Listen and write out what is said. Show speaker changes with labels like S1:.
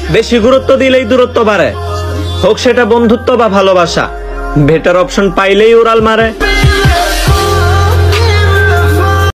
S1: বেশি গুরুত্ব দিলেই দূরত্ব বাড়ে, হোক সেটা বন্ধুত্ব বা ভালোবাসা। বেটার অপশন পাইলেই উড়াল মারে।